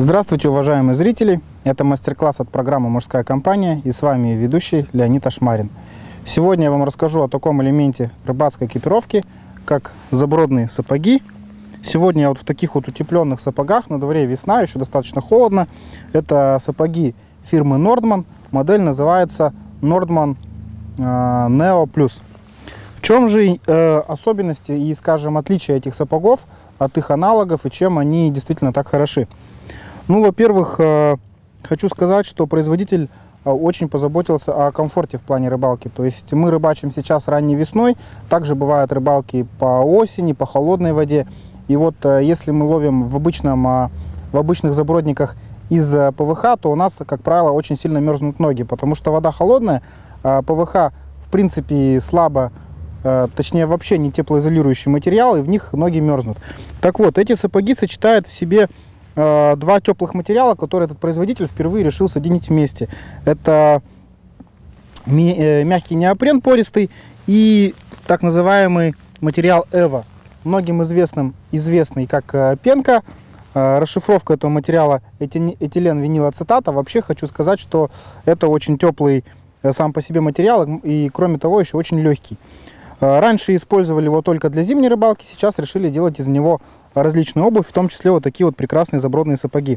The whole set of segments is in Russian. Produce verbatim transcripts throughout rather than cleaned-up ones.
Здравствуйте, уважаемые зрители! Это мастер-класс от программы «Мужская компания» и с вами ведущий Леонид Ашмарин. Сегодня я вам расскажу о таком элементе рыбацкой экипировки, как забродные сапоги. Сегодня я вот в таких вот утепленных сапогах, на дворе весна, еще достаточно холодно. Это сапоги фирмы Nordman, модель называется Nordman Neo Plus. В чем же э, особенности и, скажем, отличия этих сапогов от их аналогов и чем они действительно так хороши? Ну, во-первых, э, хочу сказать, что производитель э, очень позаботился о комфорте в плане рыбалки. То есть мы рыбачим сейчас ранней весной, также бывают рыбалки по осени, по холодной воде. И вот э, если мы ловим в, обычном, э, в обычных забродниках из э, ПВХ, то у нас, как правило, очень сильно мерзнут ноги, потому что вода холодная, э, ПВХ в принципе слабо, точнее вообще не теплоизолирующий материал, и в них ноги мерзнут. Так вот, эти сапоги сочетают в себе э, два теплых материала, которые этот производитель впервые решил соединить вместе. Это мягкий неопрен пористый и так называемый материал эво, многим известным, известный как э, пенка. Э, расшифровка этого материала этилен винилацетата. Вообще хочу сказать, что это очень теплый э, сам по себе материал, и кроме того еще очень легкий. Раньше использовали его только для зимней рыбалки, сейчас решили делать из него различную обувь, в том числе вот такие вот прекрасные забродные сапоги.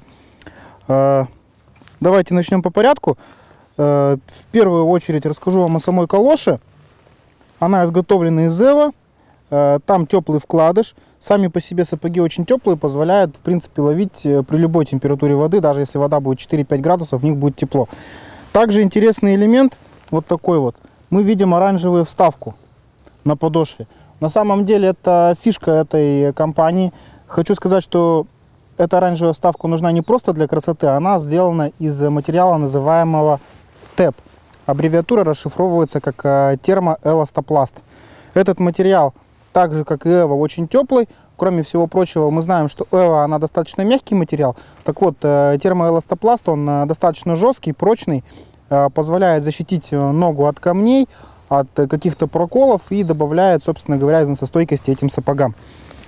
Давайте начнем по порядку. В первую очередь расскажу вам о самой калоше. Она изготовлена из эво, там теплый вкладыш. Сами по себе сапоги очень теплые, позволяют в принципе ловить при любой температуре воды, даже если вода будет четыре-пять градусов, в них будет тепло. Также интересный элемент, вот такой вот, мы видим оранжевую вставку на подошве. На самом деле это фишка этой компании. Хочу сказать, что эта оранжевая вставка нужна не просто для красоты, она сделана из материала, называемого тэп. Аббревиатура расшифровывается как термоэластопласт. Этот материал, так же как и эво, очень теплый. Кроме всего прочего, мы знаем, что эво она достаточно мягкий материал. Так вот, термоэластопласт, он достаточно жесткий, прочный, позволяет защитить ногу от камней, от каких-то проколов и добавляет, собственно говоря, износостойкости этим сапогам.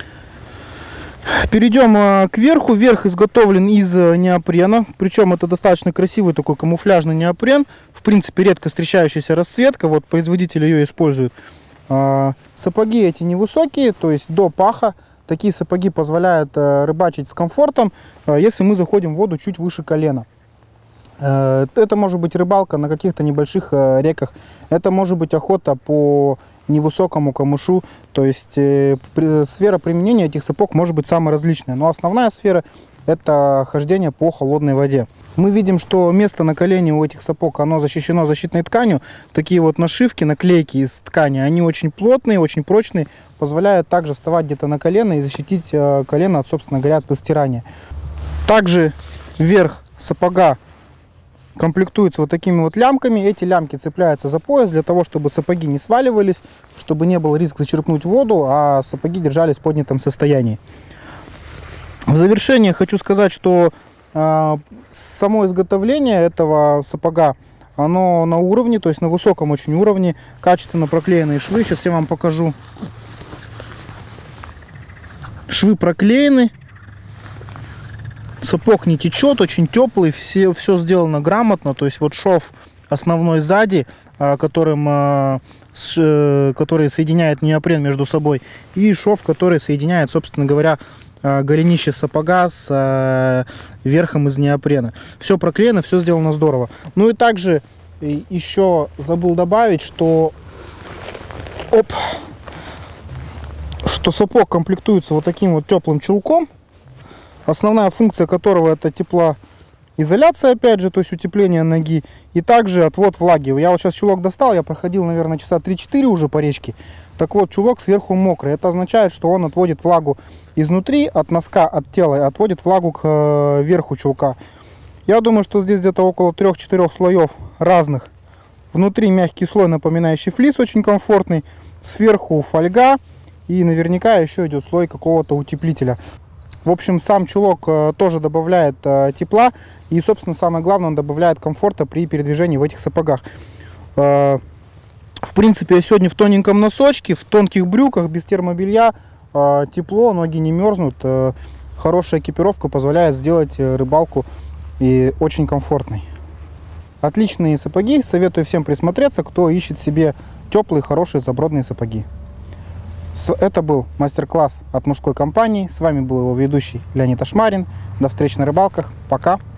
Перейдем к верху. Верх изготовлен из неопрена, причем это достаточно красивый такой камуфляжный неопрен, в принципе редко встречающаяся расцветка, вот производитель ее использует. Сапоги эти невысокие, то есть до паха. Такие сапоги позволяют рыбачить с комфортом, если мы заходим в воду чуть выше колена. Это может быть рыбалка на каких-то небольших реках, это может быть охота по невысокому камышу, то есть сфера применения этих сапог может быть самая различная, но основная сфера это хождение по холодной воде. Мы видим, что место на колене у этих сапог, оно защищено защитной тканью, такие вот нашивки, наклейки из ткани, они очень плотные, очень прочные, позволяют также вставать где-то на колено и защитить колено от, собственно говоря, от стирания. Также верх сапога комплектуется вот такими вот лямками. Эти лямки цепляются за пояс для того, чтобы сапоги не сваливались, чтобы не был риск зачерпнуть воду, а сапоги держались в поднятом состоянии. В завершение хочу сказать, что э, само изготовление этого сапога, оно на уровне, то есть на высоком очень уровне, качественно проклеенные швы. Сейчас я вам покажу. Швы проклеены. Сапог не течет, очень теплый, все, все сделано грамотно. То есть вот шов основной сзади, которым, который соединяет неопрен между собой, и шов, который соединяет, собственно говоря, голенище сапога с верхом из неопрена. Все проклеено, все сделано здорово. Ну и также еще забыл добавить, что, оп, что сапог комплектуется вот таким вот теплым чулком. Основная функция которого это теплоизоляция, опять же, то есть утепление ноги, и также отвод влаги. Я вот сейчас чулок достал, я проходил, наверное, часа три-четыре уже по речке. Так вот, чулок сверху мокрый. Это означает, что он отводит влагу изнутри, от носка, от тела, и отводит влагу к верху чулка. Я думаю, что здесь где-то около трех-четырех слоев разных. Внутри мягкий слой, напоминающий флис, очень комфортный. Сверху фольга, и наверняка еще идет слой какого-то утеплителя. В общем, сам чулок тоже добавляет тепла и, собственно, самое главное, он добавляет комфорта при передвижении в этих сапогах. В принципе, я сегодня в тоненьком носочке, в тонких брюках, без термобелья, тепло, ноги не мерзнут. хорошая экипировка позволяет сделать рыбалку и очень комфортной. Отличные сапоги, советую всем присмотреться, кто ищет себе теплые, хорошие забродные сапоги. Это был мастер-класс от мужской компании. С вами был его ведущий Леонид Ашмарин. До встречи на рыбалках. Пока!